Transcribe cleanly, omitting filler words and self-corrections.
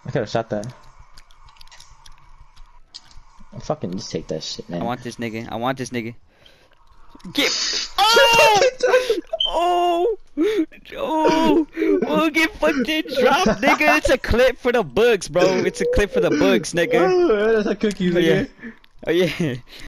I could have shot that. Fucking just take that shit, man. I want this nigga. I want this nigga. Get. Oh! Oh! Oh! Oh! Get fucking dropped, nigga. It's a clip for the books, bro. It's a clip for the books, nigga. Oh, that's a cookie, nigga. Oh yeah.